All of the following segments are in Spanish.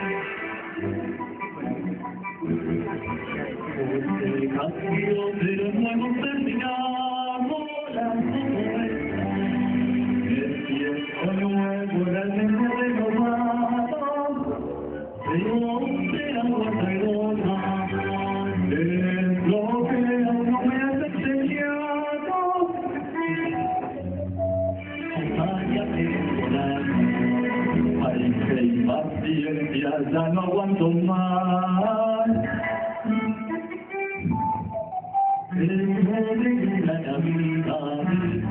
Cambio, pero no hemos terminado la propuesta. El tiempo nuevo realmente renovado, pero se aguarda el otra. El bloque aún no me has enseñado. Vaya temporal, parece impaciencia, ya no aguanto más. El pobre de la Navidad,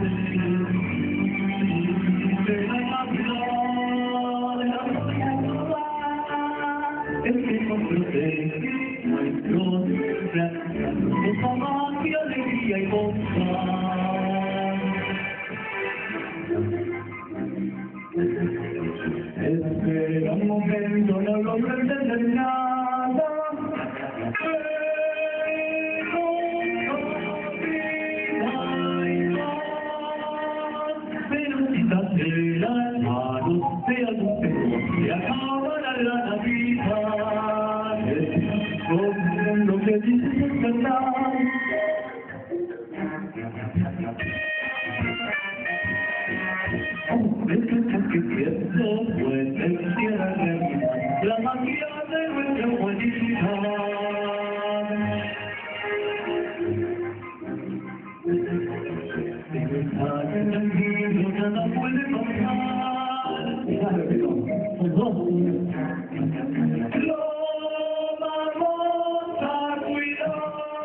de la Navidad, es que nos protege nuestro esa magia, alegría y bondad. Espera un momento, no logro entender nada. De las manos de algún perro se acabará la Navidad. Con lo que dices es verdad. Es que cierto, pues el cielo es realidad, la magia de nuestra humanidad. Nada puede pasar. Lo vamos a cuidar.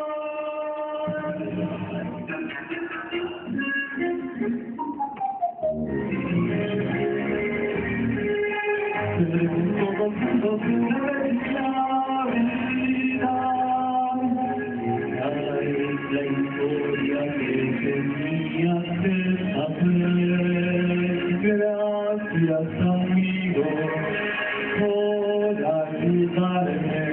Tendremos todos juntos una felicidad. Es la historia que tenía que saber. Gracias, amigo, por ayudarme.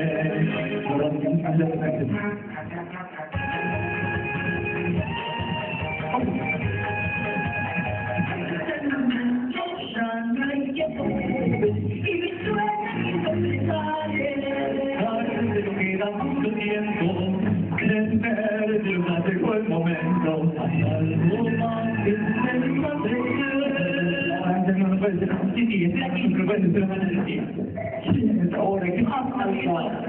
Queda mucho tiempo, crecer de una llegó el momento. Hay algo más que se me hace. No puede ser. Sí, estoy aquí, no puede ser más de ti. Sí, ahora, ¿qué más había?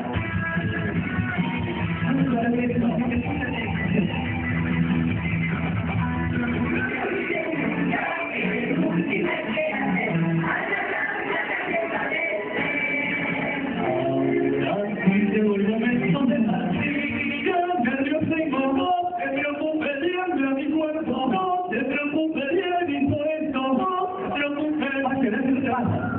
Gracias.